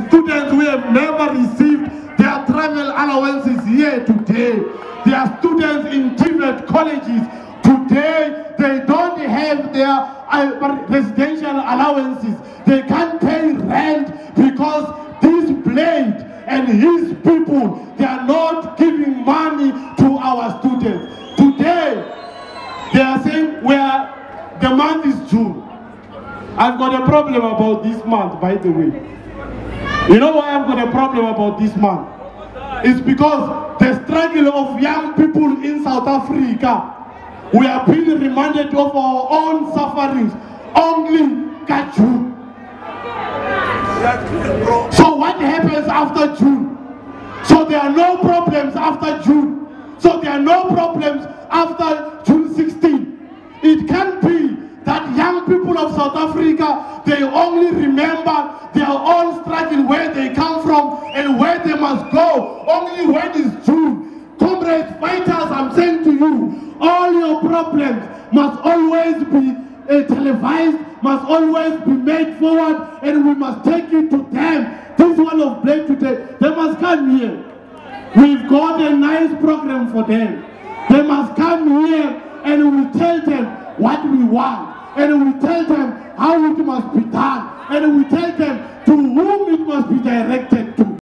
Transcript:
students who have never received their travel allowances here today. There are students in TVET colleges today, they don't have their residential allowances. They can't pay rent because this Blade and his people, they are not giving money to our students. Today, they are saying the month is June. I've got a problem about this month, by the way. You know why I've got a problem about this month? It's because the struggle of young people in South Africa, we are being reminded of our own sufferings only at June. So what happens after June? So there are no problems after June. So there are no problems after June 16. It can't be that young people of South Africa, they only remember their own struggle, where they come from and where they must go, only when it's June. Comrades, fighters, I'm saying to you, all your problems must always be televised, must always be made forward, and we must take it to them. This one of Blade today, they must come here. We've got a nice program for them. They must come here and we'll tell them what we want. And we tell them how it must be done. And we tell them to whom it must be directed to.